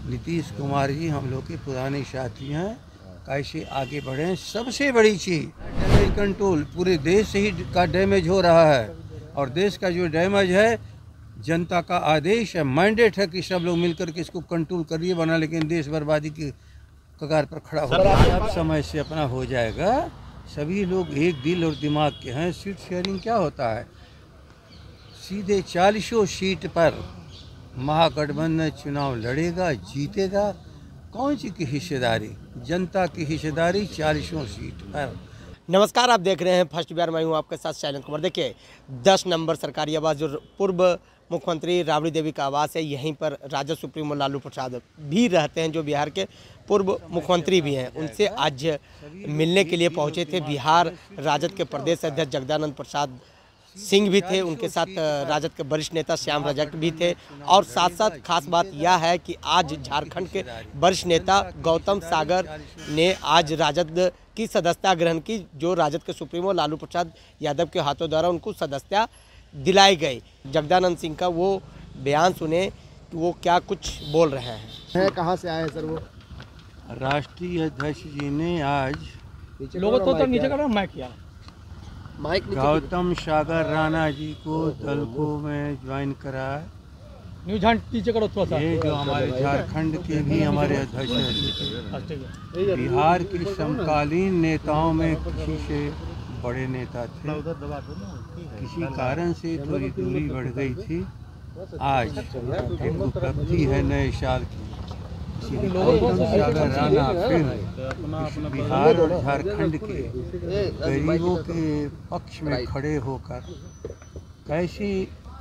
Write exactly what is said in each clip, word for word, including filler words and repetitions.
नीतीश कुमार जी हम लोग के पुराने साथी हैं, कैसे आगे बढ़े। सबसे बड़ी चीज़ डैमेज कंट्रोल, पूरे देश से ही का डैमेज हो रहा है और देश का जो डैमेज है जनता का आदेश है, मैंडेट है कि सब लोग मिलकर के इसको कंट्रोल करिए बना, लेकिन देश बर्बादी की कगार पर खड़ा हो रहा है। अब समय से अपना हो जाएगा। सभी लोग एक दिल और दिमाग के हैं। सीट शेयरिंग क्या होता है? सीधे चालीसों सीट पर महागठबंधन चुनाव लड़ेगा, जीतेगा। कौन सी की हिस्सेदारी? जनता की हिस्सेदारी चालीसों सीट पर। नमस्कार, आप देख रहे हैं फर्स्ट बिहार। मैं हूं आपके साथ शैलेंद्र कुमार। देखिए, दस नंबर सरकारी आवास जो पूर्व मुख्यमंत्री राबड़ी देवी का आवास है, यहीं पर राजद सुप्रीमो लालू प्रसाद भी रहते हैं, जो बिहार के पूर्व मुख्यमंत्री भी हैं। उनसे आज मिलने के लिए पहुंचे थे। बिहार राजद के प्रदेश अध्यक्ष जगदानंद प्रसाद सिंह भी थे, उनके साथ राजद के वरिष्ठ नेता श्याम रजक भी थे, और साथ साथ खास बात यह है कि आज झारखंड के वरिष्ठ नेता गौतम सागर ने आज राजद की सदस्यता ग्रहण की, जो राजद के सुप्रीमो लालू प्रसाद यादव के हाथों द्वारा उनको सदस्यता दिलाई गई। जगदानंद सिंह का वो बयान सुने कि वो क्या कुछ बोल रहे हैं। है कहाँ से आए सर? वो राष्ट्रीय अध्यक्ष जी ने आज लोगों तो, तो नीचे का मैं किया गौतम सागर राणा जी को दल को मैं ज्वाइन करा। न्यूज नीचे करो थोड़ा सा। ये जो हमारे झारखंड के भी हमारे अध्यक्ष हैं, बिहार के समकालीन नेताओं में किसी से बड़े नेता थे, किसी कारण से थोड़ी दूरी बढ़ गई थी। आज एक उपलब्धि है नए साल की, गौतम सागर राणा फिर बिहार और झारखंड के गरीबों के पक्ष में खड़े होकर कैसी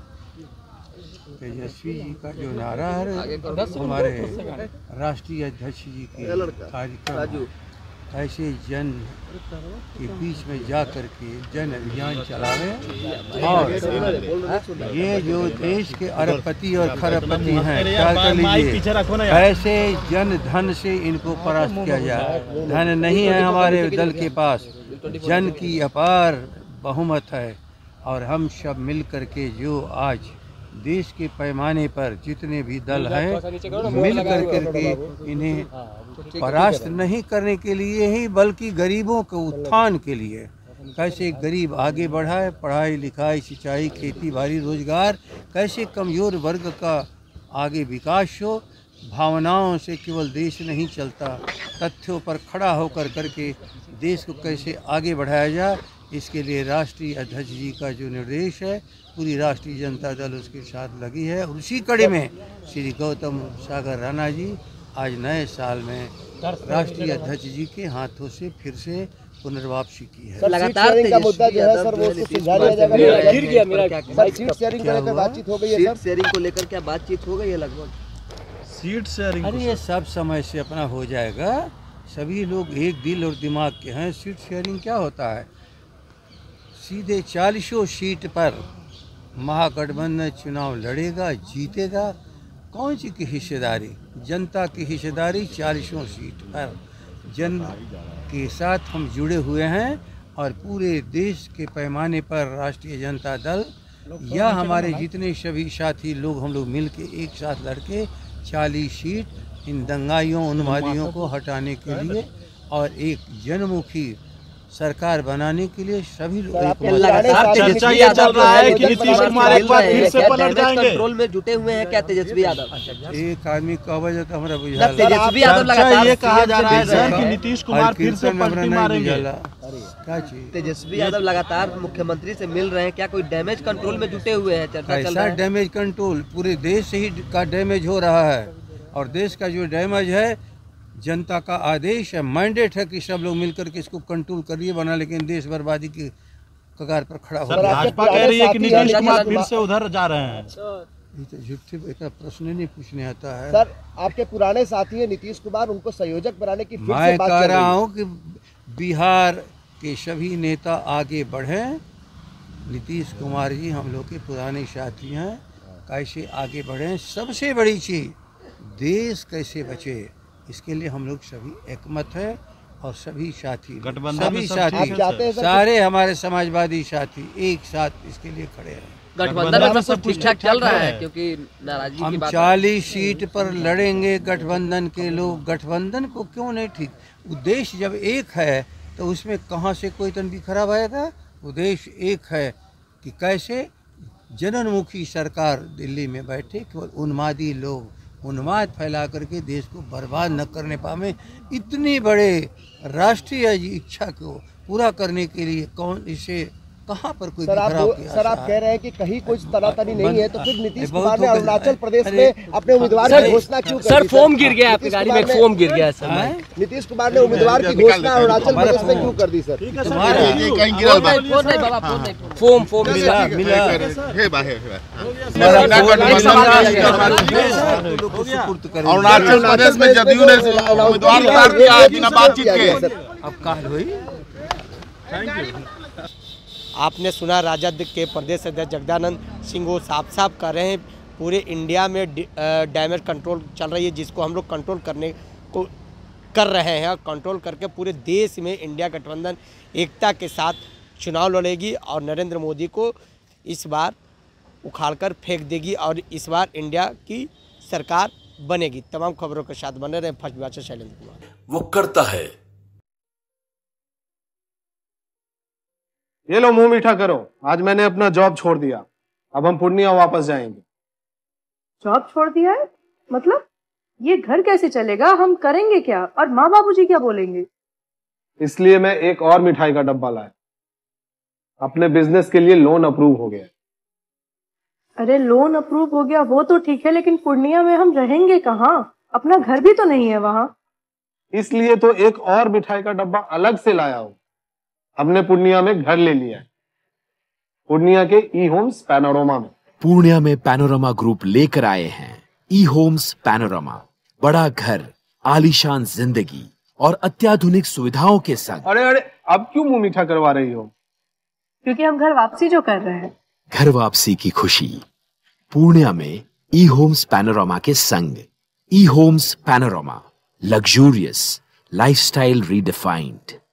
तेजस्वी जी का जो नारा है हमारे राष्ट्रीय अध्यक्ष जी की कार्यक्रम, ऐसे जन के बीच में जा कर के जन अभियान चलावे और ये जो देश के अरबपति और खरबपति हैं, क्या कर लीजिए, ऐसे जन धन से इनको परास्त किया जाए। धन नहीं है हमारे दल के पास, जन की अपार बहुमत है और हम सब मिल कर के जो आज देश के पैमाने पर जितने भी दल हैं मिल कर करके इन्हें परास्त नहीं करने के लिए ही, बल्कि गरीबों के उत्थान के लिए, कैसे गरीब आगे बढ़ाए, पढ़ाई लिखाई सिंचाई खेती बाड़ी रोजगार, कैसे कमज़ोर वर्ग का आगे विकास हो। भावनाओं से केवल देश नहीं चलता, तथ्यों पर खड़ा होकर करके देश को कैसे आगे बढ़ाया जाए, इसके लिए राष्ट्रीय अध्यक्ष जी का जो निर्देश है पूरी राष्ट्रीय जनता दल उसके साथ लगी है। और उसी कड़ी में श्री गौतम सागर राणा जी आज नए साल में राष्ट्रीय अध्यक्ष जी के हाथों से फिर से पुनर्वापसी की है। लगातार का मुद्दा जो है सर वो सुलझा लिया जाएगा। गिर गया मेरा सर, सीट शेयरिंग को लेकर बातचीत हो गई है। सीट शेयरिंग को लेकर क्या बातचीत हो गई है? लगभग सीट शेयरिंग, अरे ये सब समय से अपना हो जाएगा। सभी लोग एक दिल और दिमाग के हैं। सीट शेयरिंग क्या होता है? सीधे चालीसों सीट पर महागठबंधन चुनाव लड़ेगा, जीतेगा। कौन सी की हिस्सेदारी? जनता की हिस्सेदारी चालीसों सीट पर। जन के साथ हम जुड़े हुए हैं और पूरे देश के पैमाने पर राष्ट्रीय जनता दल या हमारे जितने सभी साथी लोग हम लोग मिल के एक साथ लड़के चालीस सीट इन दंगाइयों उन्मादियों को हटाने के लिए और एक जनमुखी सरकार बनाने के लिए सभी लोग लगातार चर्चा ये चल रहा है कि नीतीश कुमार एक बार फिर से पलट जाएंगे। कंट्रोल में जुटे हुए हैं क्या तेजस्वी यादव? एक आदमी का वजह तो हमारा बुझा तेजस्वी यादव लगातार ये कहा जा रहा है सर कि नीतीश कुमार फिर से पलटी मारेंगे। क्या चीज? तेजस्वी यादव लगातार मुख्यमंत्री से मिल रहे हैं, क्या कोई डैमेज कंट्रोल में जुटे हुए हैं? चर्चा चल रहा है डैमेज कंट्रोल, पूरे देश से ही का डैमेज हो रहा है और देश का जो डैमेज है जनता का आदेश है, मैंडेट है कि सब लोग मिलकर के इसको कंट्रोल करिए बना, लेकिन देश बर्बादी की कगार पर खड़ा हो रहा है। भाजपा कह रही है कि नीतीश कुमार फिर से उधर जा रहे हैं। ये तो झूठे का प्रश्न नहीं पूछने आता है सर। आपके पुराने साथी है नीतीश कुमार, उनको संयोजक बनाने की फिर मैं से बात कह रहा हूँ कि बिहार के सभी नेता आगे बढ़ें। नीतीश कुमार जी हम लोग के पुराने साथी हैं, कैसे आगे बढ़ें। सबसे बड़ी चीज़ देश कैसे बचे, इसके लिए हम लोग सभी एकमत है और सभी साथी सभी साथी सारे हमारे समाजवादी साथी एक साथ इसके लिए खड़े हैं। गठबंधन में सब कुछ ठीक ठाक चल रहा है, क्योंकि नाराजगी की हम बात चालीस सीट पर लड़ेंगे गठबंधन के लोग। गठबंधन को क्यों नहीं ठीक? उद्देश्य जब एक है तो उसमें कहाँ से कोई तन भी खराब आएगा? उद्देश्य एक है कि कैसे जनोन्मुखी सरकार दिल्ली में बैठे, केवल उन्मादी लोग उन्माद फैला करके देश को बर्बाद न करने पावे। इतनी बड़े राष्ट्रीय इच्छा को पूरा करने के लिए कौन इसे कहाँ पर कोई सर आप सर आप कह रहे हैं कि कहीं कुछ तनातनी नहीं है, तो फिर नीतीश कुमार ने अरुणाचल प्रदेश में अपने उम्मीदवार की घोषणा क्यों कर दी? सर फोम गिर गया आपकी गाड़ी में, फोम गिर गया सर। नीतीश कुमार ने उम्मीदवार की घोषणा अरुणाचल प्रदेश में क्यों कर दी सर? फोम फोम मिला मिला अरुणाचल प्रदेश में जदयू ने उम्मीदवार उतार दिया बिना बातचीत के। अब कहा हुई। आपने सुना राजद के प्रदेश अध्यक्ष जगदानंद सिंह वो साफ साफ कर रहे हैं पूरे इंडिया में डैमेज कंट्रोल चल रही है, जिसको हम लोग कंट्रोल करने को कर रहे हैं। कंट्रोल करके पूरे देश में इंडिया गठबंधन एकता के साथ चुनाव लड़ेगी और नरेंद्र मोदी को इस बार उखाड़कर फेंक देगी और इस बार इंडिया की सरकार बनेगी। तमाम खबरों के साथ बने रहे फर्स्ट बैच शैलेंद्र कुमार। वो करता है। ये लो मुंह मीठा करो, आज मैंने अपना जॉब छोड़ दिया, अब हम पूर्णिया वापस जाएंगे। जॉब छोड़ दिया है? मतलब ये घर कैसे चलेगा? हम करेंगे क्या और माँ बाबूजी क्या बोलेंगे? इसलिए मैं एक और मिठाई का डब्बा लाया, अपने बिजनेस के लिए लोन अप्रूव हो गया। अरे लोन अप्रूव हो गया वो तो ठीक है, लेकिन पूर्णिया में हम रहेंगे कहाँ? अपना घर भी तो नहीं है वहाँ। इसलिए तो एक और मिठाई का डब्बा अलग से लाया हूँ। हमने पूर्णिया में घर ले लिया है, पूर्णिया के ई होम्स पैनोरमा में। पूर्णिया में पैनोरमा ग्रुप लेकर आए हैं ई होम्स पैनोरमा। बड़ा घर, आलीशान जिंदगी और अत्याधुनिक सुविधाओं के संग। अरे अरे अब क्यों मुंह मीठा करवा रही हो? क्योंकि हम घर वापसी जो कर रहे हैं। घर वापसी की खुशी पूर्णिया में ई होम्स पैनोरमा के संग। E homes panorama, luxurious lifestyle redefined.